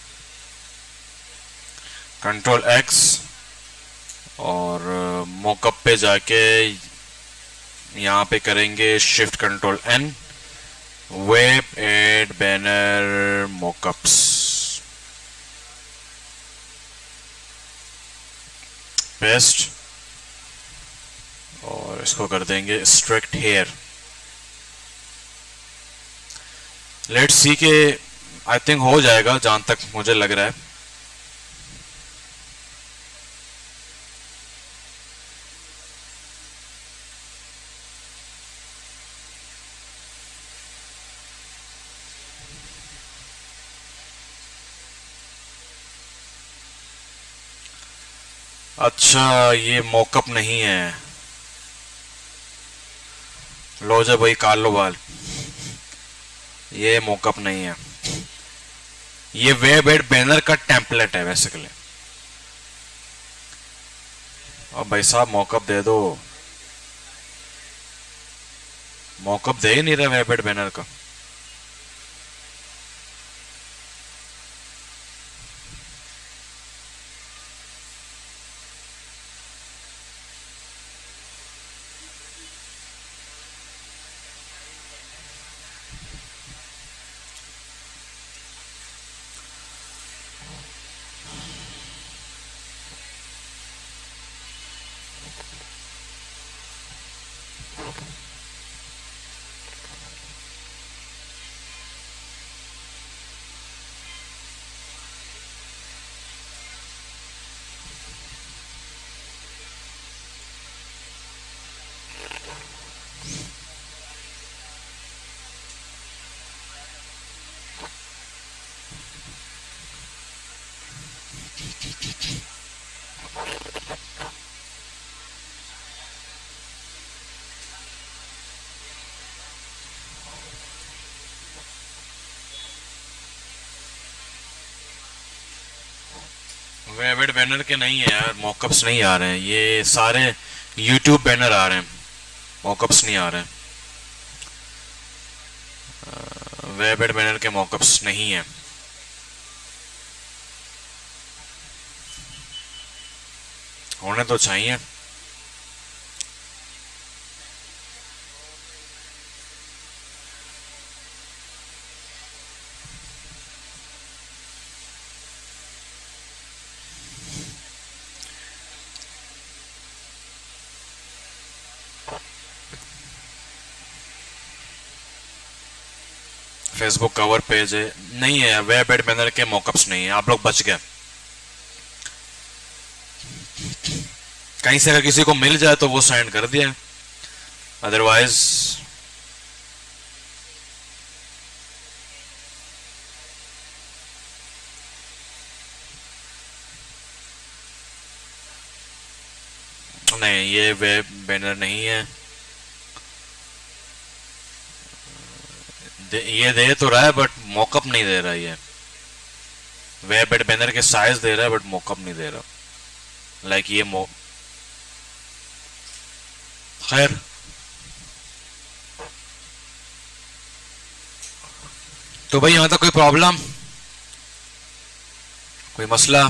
कंट्रोल एक्स और मॉकअप पे जाके यहाँ पे करेंगे shift control N, web ad banner mockups, paste और इसको कर देंगे स्ट्रिक्ट हेयर। लेट्स सी के आई थिंक हो जाएगा जहां तक मुझे लग रहा है। अच्छा ये मॉकअप नहीं है, लो जा भाई काट लो बाल, ये मॉकअप नहीं है, ये वेब एड बैनर का टेम्पलेट है बेसिकली। अब भाई साहब मॉकअप दे दो, मॉकअप दे ही नहीं रहा वेब एड बैनर का। वेब एड बैनर के नहीं है यार, मॉकअप्स नहीं आ रहे हैं, ये सारे यूट्यूब बैनर आ रहे हैं, मॉकअप्स नहीं आ रहे हैं। वेब एड बैनर के मॉकअप्स नहीं है। होने तो चाहिए। फेसबुक कवर पेज है, नहीं है, वेब एड बैनर के मॉकअप्स नहीं है, आप लोग बच गए। कहीं से अगर किसी को मिल जाए तो वो सेंड कर दिया, अदरवाइज नहीं, ये वेब बैनर नहीं है। दे, ये दे तो रहा है बट मॉकअप नहीं दे रहा, ये वेब एड बैनर के साइज दे रहा है बट मॉकअप नहीं दे रहा। लाइक ये मो खैर तो भाई यहां तक कोई प्रॉब्लम, कोई मसला?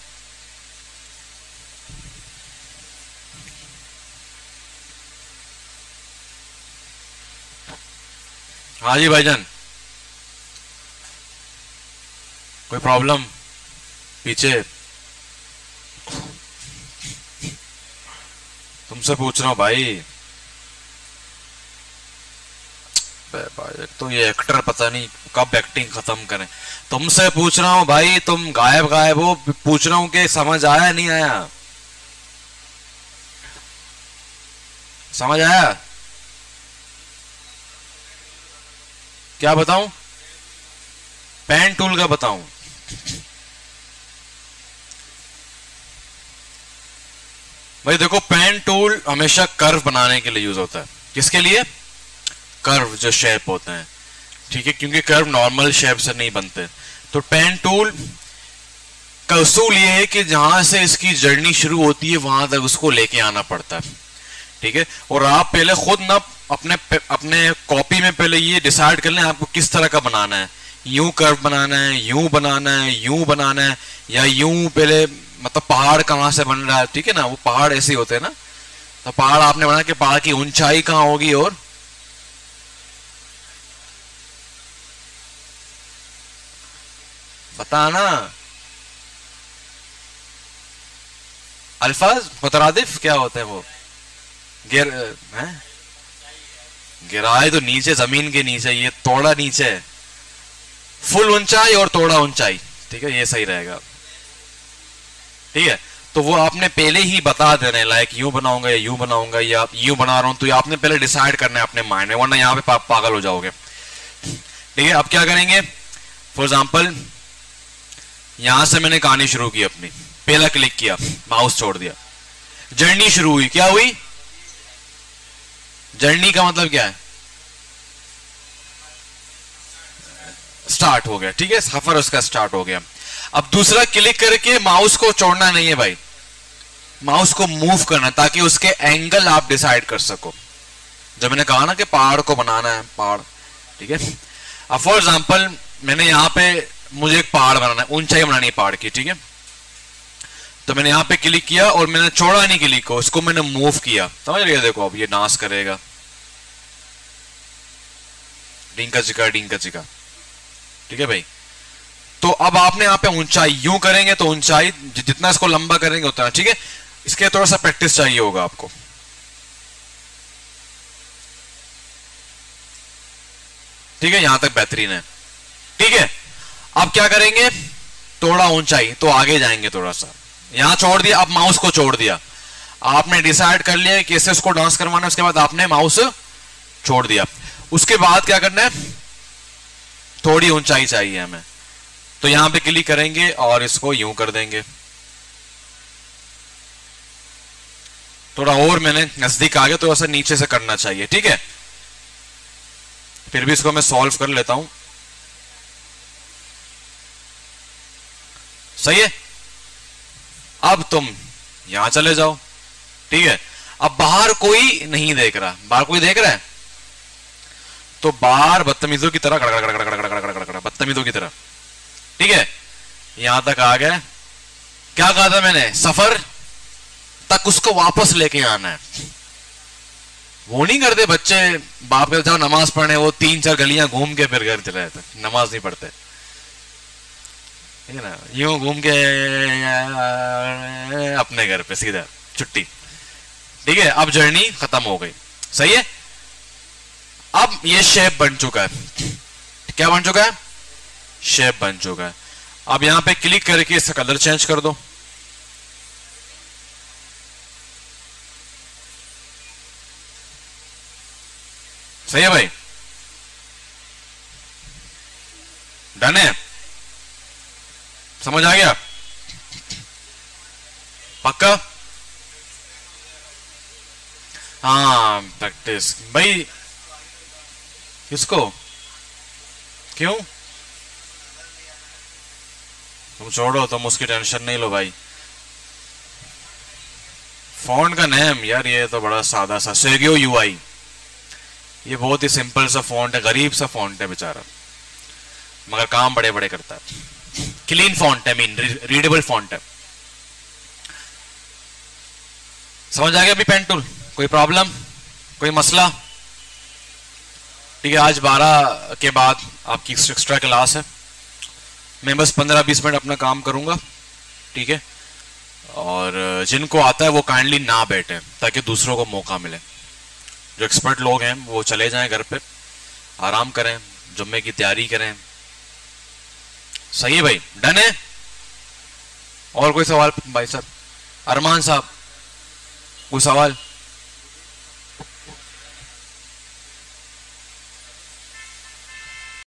हाँ जी भाईजान, कोई प्रॉब्लम? पीछे तुमसे पूछ रहा हूँ भाई। भाई तो ये एक्टर पता नहीं कब एक्टिंग खत्म करें। तुमसे पूछ रहा हूँ भाई, तुम गायब गायब हो, पूछ रहा हूँ कि समझ आया नहीं आया? समझ आया? क्या बताऊं? पेन टूल का बताऊं? भाई देखो, पेन टूल हमेशा कर्व बनाने के लिए यूज होता है। किसके लिए? कर्व जो शेप होते हैं, ठीक है, क्योंकि कर्व नॉर्मल शेप से नहीं बनते। तो पेन टूल का उसूल ये है कि जहां से इसकी जर्नी शुरू होती है वहां तक उसको लेके आना पड़ता है, ठीक है। और आप पहले खुद ना अपने अपने कॉपी में पहले ये डिसाइड कर लें आपको किस तरह का बनाना है। यूं कर्व बनाना है, यूं बनाना है, यूं बनाना है, या यूं पहले मतलब पहाड़ कहां से बन रहा है, ठीक है ना, वो पहाड़ ऐसे होते हैं ना, तो पहाड़ आपने बना के पहाड़ की ऊंचाई कहां होगी, और बताना अल्फाज मुतरादिफ क्या होते हैं वो, गिर हैं, गिराए तो नीचे, जमीन के नीचे, ये तोड़ा नीचे है, फुल ऊंचाई और तोड़ा ऊंचाई, ठीक है, ये सही रहेगा, ठीक है। तो वो आपने पहले ही बता देना है, लाइक यूं बनाऊंगा या यूं बनाऊंगा या यूं बना रहा हूं, तो आपने पहले डिसाइड करना है अपने माइंड में, वरना यहां पे पा, पागल हो जाओगे, ठीक है। अब क्या करेंगे, फॉर एग्जाम्पल यहां से मैंने कहानी शुरू की अपनी, पहला क्लिक किया, माउस छोड़ दिया, जर्नी शुरू हुई, क्या हुई, जर्नी का मतलब क्या है, स्टार्ट हो गया, ठीक है, सफर उसका स्टार्ट हो गया। अब दूसरा क्लिक करके माउस को छोड़ना नहीं है भाई, माउस को मूव करना, ताकि उसके एंगल आप डिसाइड कर सको, जब मैंने कहा ना कि पहाड़ को बनाना है, पहाड़, ठीक है। अब फॉर एग्जांपल मैंने यहां पे, मुझे एक पहाड़ बनाना है, ऊंचाई बनानी है पहाड़ की, ठीक है, तो मैंने यहां पे क्लिक किया और मैंने छोड़ा नहीं क्लिक को, उसको मैंने मूव किया, समझ रही है, देखो अब ये डांस करेगा, डिंका चिका डिंका चिका, ठीक है भाई। तो अब आपने यहां पे ऊंचाई यूं करेंगे तो ऊंचाई जितना इसको लंबा करेंगे उतना, ठीक है, इसके थोड़ा सा प्रैक्टिस चाहिए होगा आपको, ठीक है, यहां तक बेहतरीन है, ठीक है। अब क्या करेंगे, थोड़ा ऊंचाई, तो आगे जाएंगे थोड़ा सा, यहां छोड़ दिया, अब माउस को छोड़ दिया, आपने डिसाइड कर लिया कैसे उसको डांस करवाना है, उसके बाद आपने माउस छोड़ दिया, उसके बाद क्या करना है, थोड़ी ऊंचाई चाहिए हमें, तो यहां पे क्लिक करेंगे और इसको यूं कर देंगे, थोड़ा और मैंने नजदीक आ गया, थोड़ा सा नीचे से करना चाहिए, ठीक है, फिर भी इसको मैं सॉल्व कर लेता हूं, सही है। अब तुम यहां चले जाओ, ठीक है, अब बाहर कोई नहीं देख रहा, बाहर कोई देख रहा है, तो बाहर बदतमीजों की तरह बदतमीजों की तरह, ठीक है, यहां तक आ गए, क्या कहा था मैंने, सफर तक उसको वापस लेके आना है, वो नहीं करते बच्चे, बाप के जाओ नमाज पढ़ने, वो तीन चार गलियां घूम के फिर घर चले जाते, नमाज नहीं पढ़ते, ठीक है ना, यूं घूम के अपने घर पे सीधा छुट्टी, ठीक है। अब जर्नी खत्म हो गई, सही है। अब ये शेप बन चुका है, क्या बन चुका है, शेप बन चुका है। अब यहां पे क्लिक करके इसका कलर चेंज कर दो, सही है भाई, डन है, समझ आ गया, पक्का, हाँ प्रैक्टिस भाई, किसको, क्यों, तुम छोड़ो, तुम उसकी टेंशन नहीं लो भाई, फॉन्ट का नेम यार ये तो बड़ा सादा सा, सेगियो यूआई, ये बहुत ही सिंपल सा फॉन्ट है, गरीब सा फॉन्ट है बेचारा, मगर काम बड़े बड़े करता है, क्लीन फॉन्ट है, मीन रीडेबल फॉन्ट है, समझ आ गया अभी पेन टूल, कोई प्रॉब्लम, कोई मसला, ठीक है। आज बारह के बाद आपकी एक्स्ट्रा क्लास है, मैं बस पंद्रह बीस मिनट अपना काम करूंगा, ठीक है, और जिनको आता है वो काइंडली ना बैठे, ताकि दूसरों को मौका मिले, जो एक्सपर्ट लोग हैं वो चले जाएं घर पे, आराम करें, जुम्मे की तैयारी करें, सही है भाई, डन है। और कोई सवाल भाई साहब, अरमान साहब कोई सवाल,